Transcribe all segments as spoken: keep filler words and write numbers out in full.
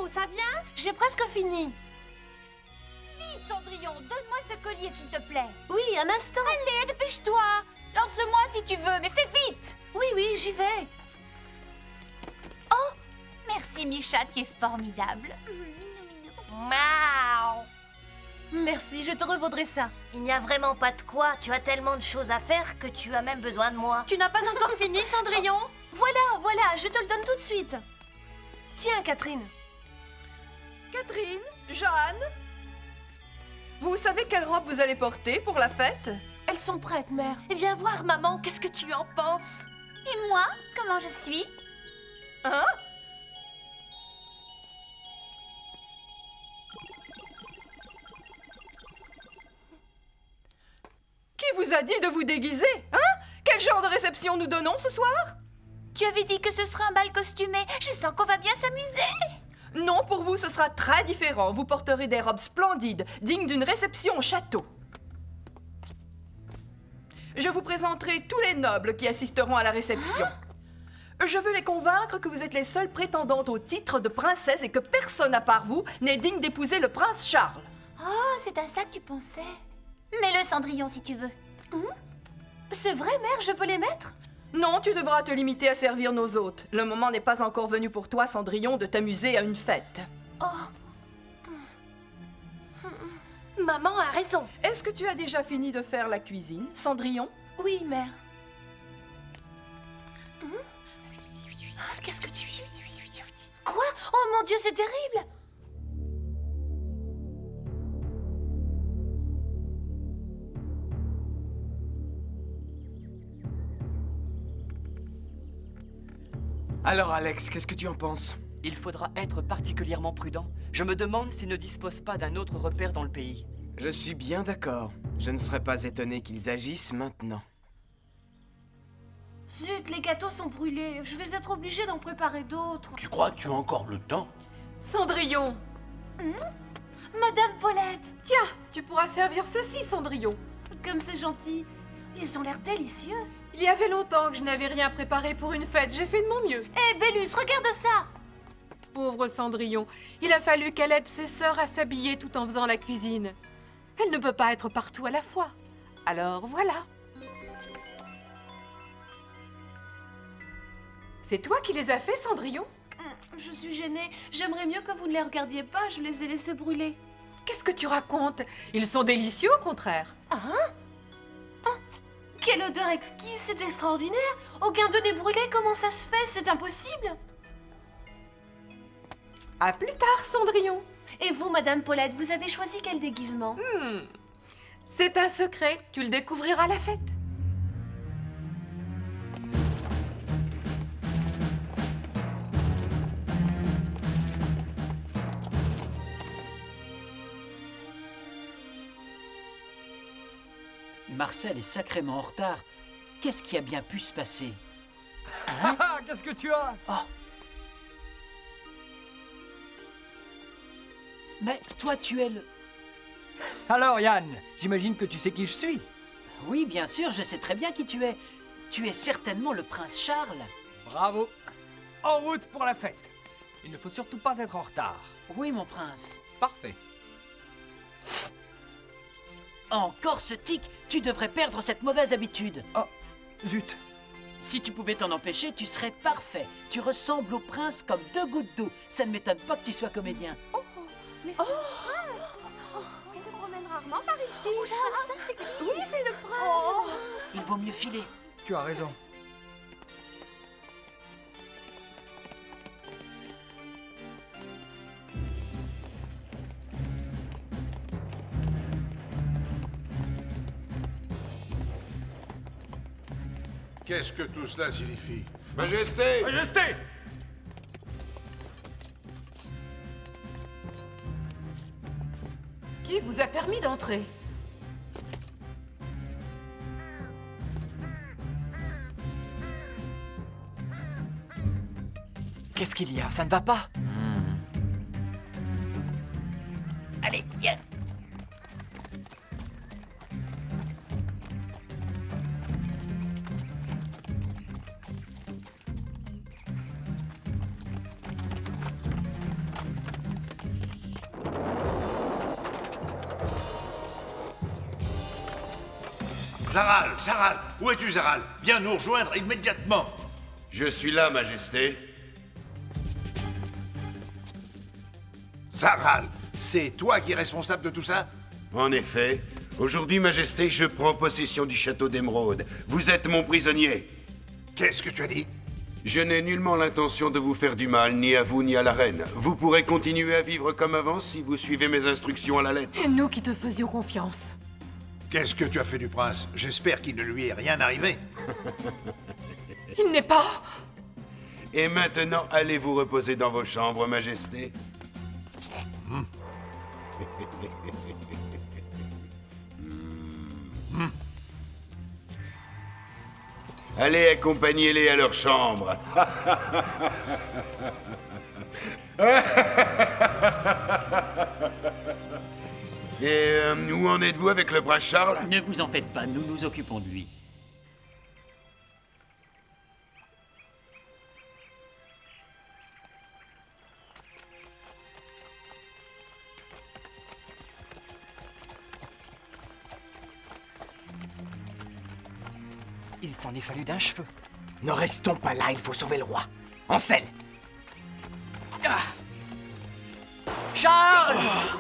ça vient? J'ai presque fini. Vite, Cendrillon, donne-moi ce collier, s'il te plaît. Oui, un instant. Allez, dépêche-toi. Lance-le-moi si tu veux, mais fais vite. Oui, oui, j'y vais. Oh, merci, Micha, tu es formidable. Miaou. Merci, je te revaudrai ça. Il n'y a vraiment pas de quoi. Tu as tellement de choses à faire que tu as même besoin de moi. Tu n'as pas encore fini, Cendrillon? Voilà, voilà, je te le donne tout de suite. Tiens, Catherine. Catherine, Jeanne, vous savez quelle robe vous allez porter pour la fête? Elles sont prêtes, mère. Et viens voir, maman, qu'est-ce que tu en penses? Et moi, comment je suis? Hein? Qui vous a dit de vous déguiser? Hein? Quel genre de réception nous donnons ce soir? Tu avais dit que ce serait un bal costumé. Je sens qu'on va bien s'amuser. Non, pour vous, ce sera très différent. Vous porterez des robes splendides, dignes d'une réception au château. Je vous présenterai tous les nobles qui assisteront à la réception. Hein? Je veux les convaincre que vous êtes les seules prétendantes au titre de princesse et que personne à part vous n'est digne d'épouser le prince Charles. Oh, c'est à ça que tu pensais. Mets-le, Cendrillon, si tu veux. Hum? C'est vrai, mère, je peux les mettre? Non, tu devras te limiter à servir nos hôtes. Le moment n'est pas encore venu pour toi, Cendrillon, de t'amuser à une fête. Oh. Maman a raison. Est-ce que tu as déjà fini de faire la cuisine, Cendrillon? Oui, mère. Hum? Qu'est-ce que tu... Quoi? Oh mon Dieu, c'est terrible! Alors Alex, qu'est-ce que tu en penses? Il faudra être particulièrement prudent. Je me demande s'ils ne disposent pas d'un autre repère dans le pays. Je suis bien d'accord. Je ne serais pas étonné qu'ils agissent maintenant. Zut, les gâteaux sont brûlés. Je vais être obligée d'en préparer d'autres. Tu crois que tu as encore le temps? Cendrillon! Hum? Madame Paulette! Tiens, tu pourras servir ceci, Cendrillon. Comme c'est gentil. Ils ont l'air délicieux. Il y avait longtemps que je n'avais rien préparé pour une fête. J'ai fait de mon mieux. Hé, Bélus, regarde ça! Pauvre Cendrillon, il a fallu qu'elle aide ses sœurs à s'habiller tout en faisant la cuisine. Elle ne peut pas être partout à la fois. Alors voilà. C'est toi qui les as fait, Cendrillon? Je suis gênée. J'aimerais mieux que vous ne les regardiez pas. Je les ai laissés brûler. Qu'est-ce que tu racontes? Ils sont délicieux, au contraire. Hein? Oh, quelle odeur exquise, c'est extraordinaire. Aucun d'eux n'est brûlé, comment ça se fait? C'est impossible. À plus tard, Cendrillon. Et vous, Madame Paulette, vous avez choisi quel déguisement? hmm. C'est un secret, tu le découvriras à la fête. Marcel est sacrément en retard. Qu'est-ce qui a bien pu se passer? Hein? Qu'est-ce que tu as? Oh. Mais toi, tu es le... Alors, Yann, j'imagine que tu sais qui je suis. Oui, bien sûr, je sais très bien qui tu es. Tu es certainement le prince Charles. Bravo. En route pour la fête. Il ne faut surtout pas être en retard. Oui, mon prince. Parfait. Encore ce tic, tu devrais perdre cette mauvaise habitude. Oh, zut. Si tu pouvais t'en empêcher, tu serais parfait. Tu ressembles au prince comme deux gouttes d'eau. Ça ne m'étonne pas que tu sois comédien. Oh, mais c'est oh. le prince. Oh, il se promène rarement par ici. Oh, ça, ça c'est qui? Oui, c'est le prince. Oh. Il vaut mieux filer. Tu as raison. Qu'est-ce que tout cela signifie? Majesté! Majesté! Qui vous a permis d'entrer? Qu'est-ce qu'il y a? Ça ne va pas? Mmh. Allez, viens. Zaral, Zaral, où es-tu, Zaral? Viens nous rejoindre immédiatement. Je suis là, Majesté. Zaral, c'est toi qui es responsable de tout ça? En effet. Aujourd'hui, Majesté, je prends possession du château d'Émeraude. Vous êtes mon prisonnier. Qu'est-ce que tu as dit? Je n'ai nullement l'intention de vous faire du mal, ni à vous, ni à la reine. Vous pourrez continuer à vivre comme avant si vous suivez mes instructions à la lettre. Et nous qui te faisions confiance. Qu'est-ce que tu as fait du prince? J'espère qu'il ne lui est rien arrivé. Il n'est pas... Et maintenant, allez vous reposer dans vos chambres, Majesté. Mmh. Mmh. Allez, accompagnez-les à leur chambre. Et euh, où en êtes-vous avec le prince Charles? Ne vous en faites pas, nous nous occupons de lui. Il s'en est fallu d'un cheveu. Ne restons pas là, il faut sauver le roi. En selle. Ah. Charles!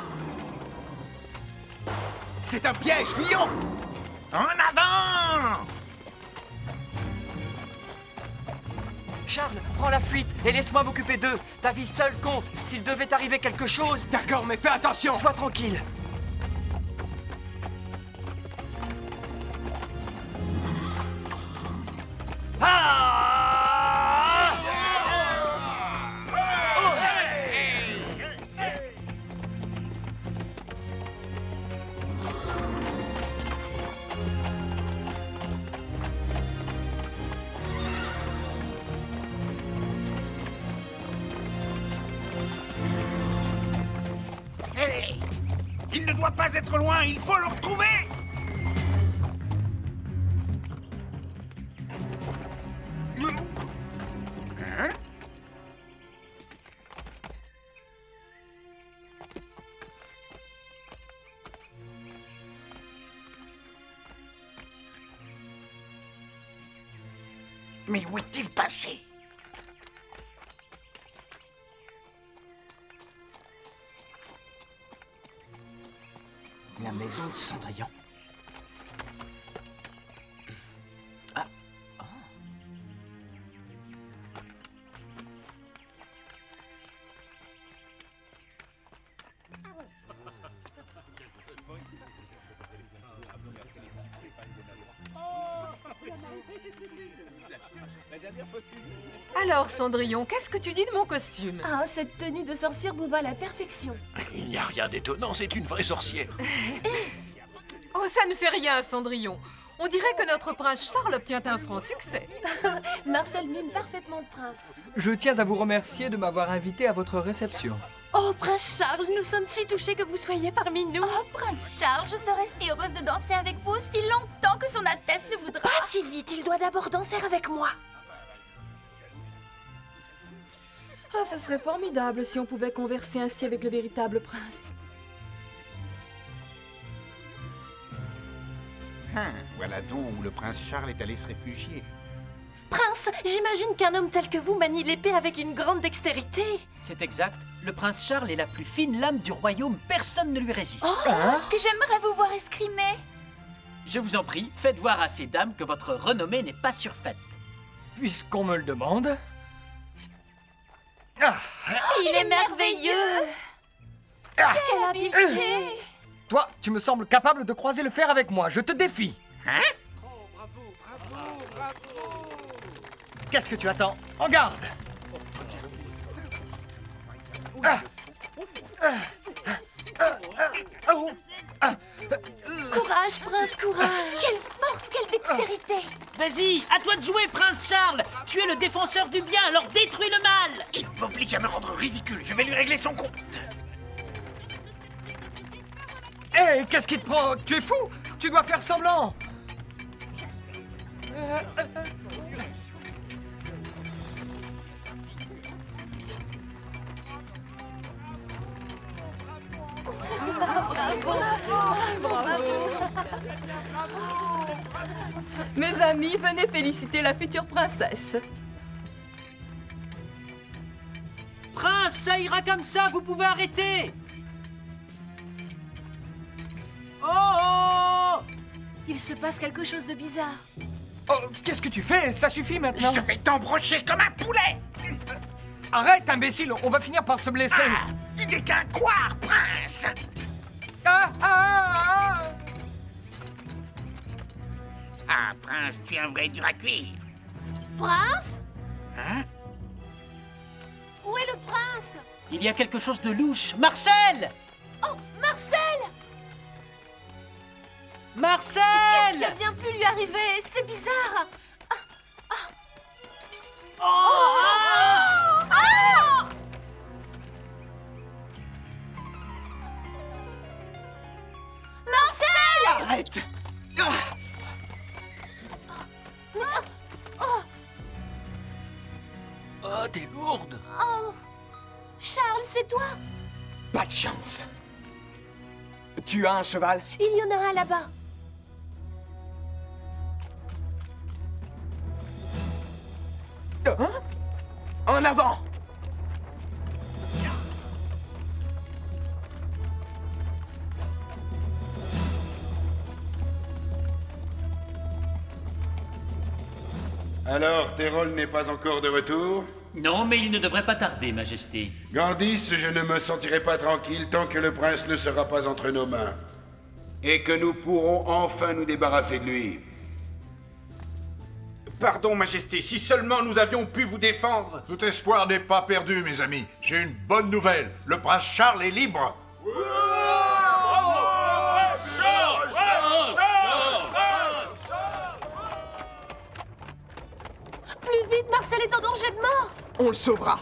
C'est un piège, fillon! En avant! Charles, prends la fuite et laisse-moi m'occuper d'eux. Ta vie seule compte. S'il devait arriver quelque chose... D'accord, mais fais attention! Sois tranquille. Ah! Oh! Hey! Il ne doit pas être loin, il faut le retrouver! Hein? Mais où est-il passé? La maison de Cendrillon. Ah. Oh. Alors, Cendrillon, qu'est-ce que tu dis de mon costume? Ah, cette tenue de sorcière vous va à la perfection. Il n'y a rien d'étonnant, c'est une vraie sorcière. Oh, ça ne fait rien, Cendrillon. On dirait que notre prince Charles obtient un franc succès. Marcel mime parfaitement le prince. Je tiens à vous remercier de m'avoir invité à votre réception. Oh, prince Charles, nous sommes si touchés que vous soyez parmi nous. Oh, prince Charles, je serais si heureuse de danser avec vous aussi longtemps que son Altesse le voudra. Pas si vite, il doit d'abord danser avec moi. Ah, ce serait formidable si on pouvait converser ainsi avec le véritable prince. Hum, voilà donc où le prince Charles est allé se réfugier. Prince, j'imagine qu'un homme tel que vous manie l'épée avec une grande dextérité. C'est exact. Le prince Charles est la plus fine lame du royaume. Personne ne lui résiste. Oh, Hein? ce que j'aimerais vous voir escrimer. Je vous en prie, faites voir à ces dames que votre renommée n'est pas surfaite. Puisqu'on me le demande... Ah. Il est merveilleux. Ah. Quelle habileté. Toi, tu me sembles capable de croiser le fer avec moi. Je te défie. Hein? Qu'est-ce que tu attends? En garde! Ah. Ah. Ah. Ah. Oh. Ah. Courage, prince, courage. Quelle force, quelle dextérité. Vas-y, à toi de jouer, prince Charles. Tu es le défenseur du bien, alors détruis le mal. Il m'oblige à me rendre ridicule, je vais lui régler son compte. Hé, hey, qu'est-ce qui te prend? Tu es fou? Tu dois faire semblant. Euh, euh, euh. Bravo, bravo, bravo. Mes amis, venez féliciter la future princesse. Prince, ça ira comme ça, vous pouvez arrêter. Oh, oh! Il se passe quelque chose de bizarre. Oh, qu'est-ce que tu fais? Ça suffit maintenant. Je vais t'embrocher comme un poulet. Arrête, imbécile, on va finir par se blesser. Ah, tu n'es qu'un couard, prince. Ah, ah, ah. Ah, prince, tu es un vrai dur à cuire. Prince? Hein? Où est le prince? Il y a quelque chose de louche. Marcel! Oh, Marcel! Marcel! Qu'est-ce qui a bien pu lui arriver? C'est bizarre. Ah, ah. Oh, ah! Ah! Marcel! Arrête! Ah! Ah! Oh! Oh, t'es lourde. Oh! Charles, c'est toi? Pas de chance. Tu as un cheval? Il y en a un là-bas. Hein? En avant! Alors, Térol n'est pas encore de retour? Non, mais il ne devrait pas tarder, Majesté. Gandis, je ne me sentirai pas tranquille tant que le prince ne sera pas entre nos mains. Et que nous pourrons enfin nous débarrasser de lui. Pardon, Majesté, si seulement nous avions pu vous défendre. Tout espoir n'est pas perdu, mes amis. J'ai une bonne nouvelle. Le prince Charles est libre. Plus vite, Marcel est en danger de mort. On le sauvera.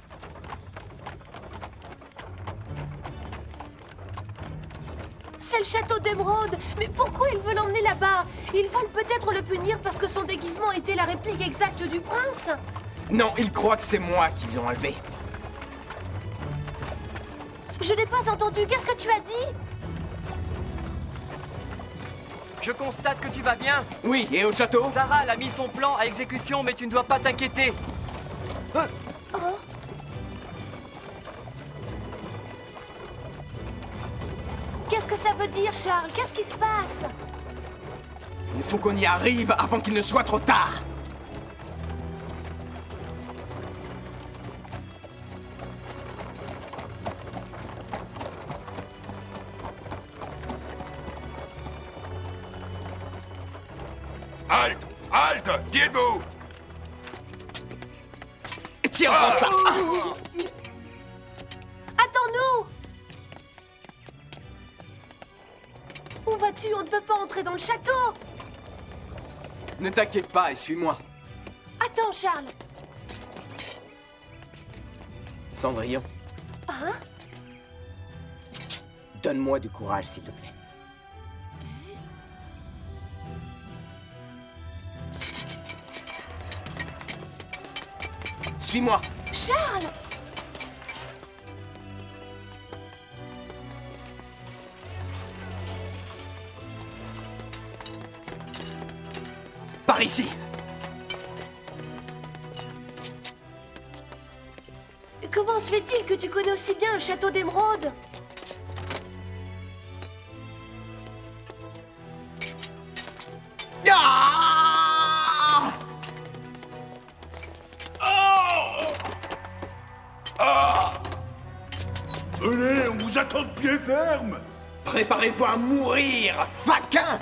C'est le château d'Émeraude. Mais pourquoi ils veulent l'emmener là-bas? Ils veulent peut-être le punir parce que son déguisement était la réplique exacte du prince. Non, ils croient que c'est moi qu'ils ont enlevé. Je n'ai pas entendu. Qu'est-ce que tu as dit? Je constate que tu vas bien. Oui, et au château? Zara a mis son plan à exécution, mais tu ne dois pas t'inquiéter. Euh, Oh. Qu'est-ce que ça veut dire, Charles? Qu'est-ce qui se passe? Il faut qu'on y arrive avant qu'il ne soit trop tard. Halte! Halte! Qui êtes-vous? Tiens, prends ça! Attends-nous! Où vas-tu? On ne peut pas entrer dans le château! Ne t'inquiète pas et suis-moi. Attends, Charles! Cendrillon, Hein? donne-moi du courage, s'il te plaît. Suis-moi! Charles! Par ici! Comment se fait-il que tu connais aussi bien le château d'Émeraude? Ah! Venez, on vous attend de pied ferme. Préparez-vous à mourir, faquin!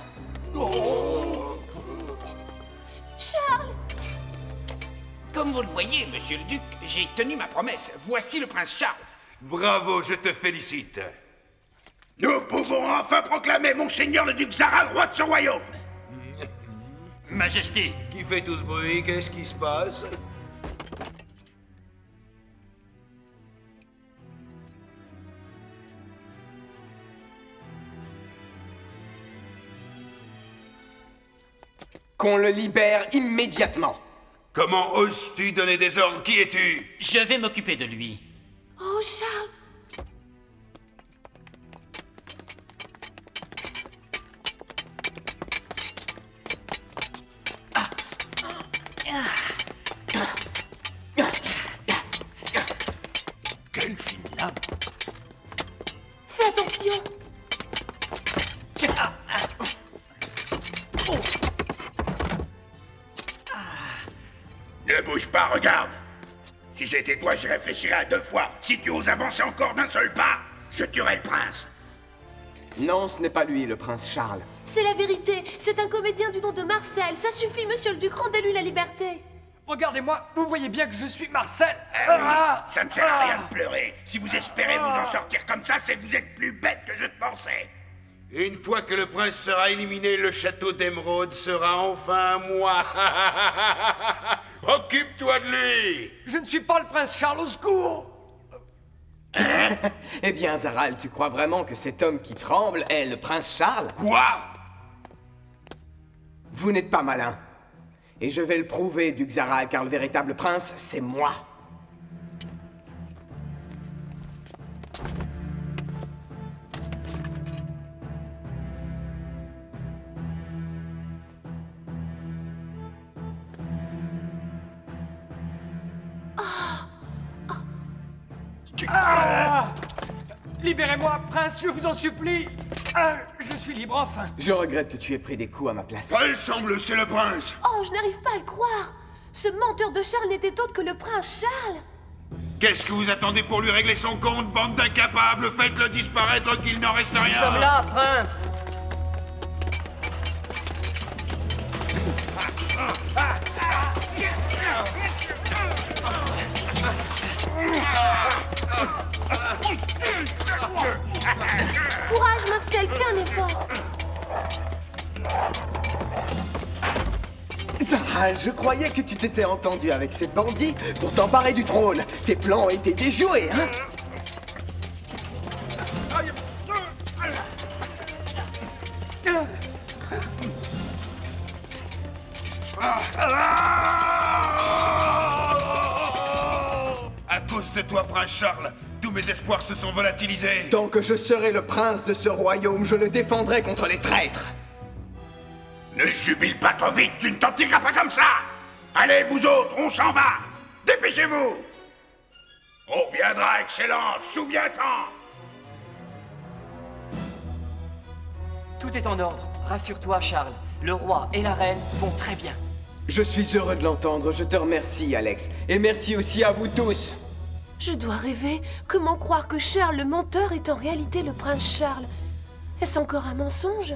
Charles! Comme vous le voyez, monsieur le duc, j'ai tenu ma promesse. Voici le prince Charles. Bravo, je te félicite. Nous pouvons enfin proclamer Monseigneur le duc Zara roi de ce royaume. Majesté, Qui fait tout ce bruit? Qu'est-ce qui se passe? Qu'on le libère immédiatement. Comment oses-tu donner des ordres? Qui es-tu? je vais m'occuper de lui. Oh, Charles! Quelle fine lame! Fais attention! Ne bouge pas, regarde! Si j'étais toi, j'y réfléchirais à deux fois. Si tu oses avancer encore d'un seul pas, je tuerais le prince. Non, ce n'est pas lui, le prince Charles. C'est la vérité. C'est un comédien du nom de Marcel. Ça suffit, monsieur le duc. Rendez-lui la liberté. Regardez-moi, vous voyez bien que je suis Marcel. Eh oui, ça ne sert à rien de pleurer. Si vous espérez vous en sortir comme ça, c'est que vous êtes plus bête que je ne pensais. Une fois que le prince sera éliminé, le château d'Émeraude sera enfin à moi. Occupe-toi de lui. Je ne suis pas le prince Charles, au secours. Eh bien, Zaral, tu crois vraiment que cet homme qui tremble est le prince Charles? Quoi? Vous n'êtes pas malin. Et je vais le prouver, duc Zaral, car le véritable prince, c'est moi. Ah! Libérez-moi, prince, je vous en supplie. Ah, je suis libre enfin. Je regrette que tu aies pris des coups à ma place. Pas il semble, c'est le prince. Oh, je n'arrive pas à le croire. Ce menteur de Charles n'était autre que le prince Charles. Qu'est-ce que vous attendez pour lui régler son compte, bande d'incapables? Faites-le disparaître, qu'il n'en reste rien. Nous sommes là, prince. Courage, Marcel, fais un effort. Zaral, je croyais que tu t'étais entendu avec ces bandits pour t'emparer du trône. Tes plans étaient déjoués, hein? À cause de toi, prince Charles, tous mes espoirs se sont volatilisés. Tant que je serai le prince de ce royaume, je le défendrai contre les traîtres. Ne jubile pas trop vite, tu ne t'en tireras pas comme ça. Allez, vous autres, on s'en va. Dépêchez-vous. On reviendra, Excellence, souviens-t'en. Tout est en ordre. Rassure-toi, Charles. Le roi et la reine vont très bien. Je suis heureux de l'entendre, je te remercie, Alex. Et merci aussi à vous tous. Je dois rêver. Comment croire que Charles, le menteur, est en réalité le prince Charles? Est-ce encore un mensonge?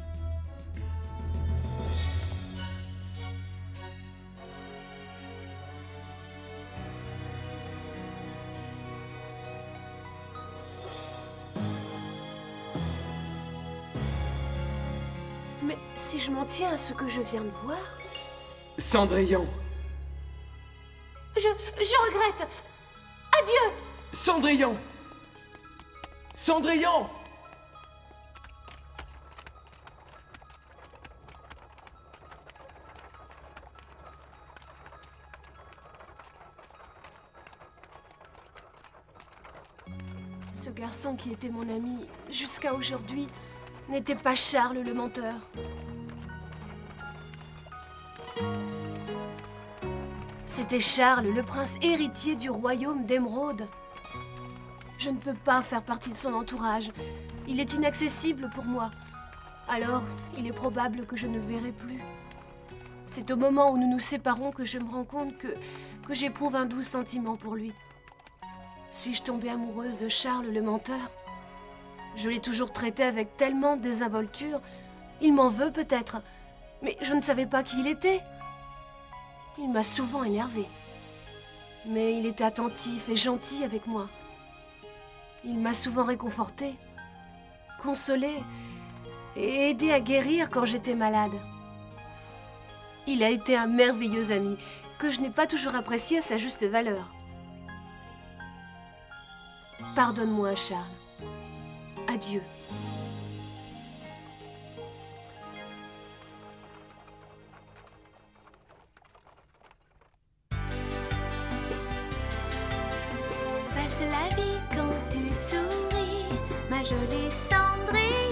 Mais si je m'en tiens à ce que je viens de voir... Cendrillon. Je... je regrette. Adieu. Cendrillon. Cendrillon. Ce garçon qui était mon ami jusqu'à aujourd'hui n'était pas Charles le menteur. C'était Charles, le prince héritier du royaume d'Émeraude. Je ne peux pas faire partie de son entourage. Il est inaccessible pour moi. Alors, il est probable que je ne le verrai plus. C'est au moment où nous nous séparons que je me rends compte que, que j'éprouve un doux sentiment pour lui. Suis-je tombée amoureuse de Charles le menteur? Je l'ai toujours traité avec tellement de désinvolture. Il m'en veut peut-être, mais je ne savais pas qui il était. Il m'a souvent énervée. Mais il était attentif et gentil avec moi. Il m'a souvent réconfortée, consolée et aidée à guérir quand j'étais malade. Il a été un merveilleux ami que je n'ai pas toujours apprécié à sa juste valeur. Pardonne-moi, Charles. Adieu. Valse la vie quand tu souris, ma jolie Cendrillon.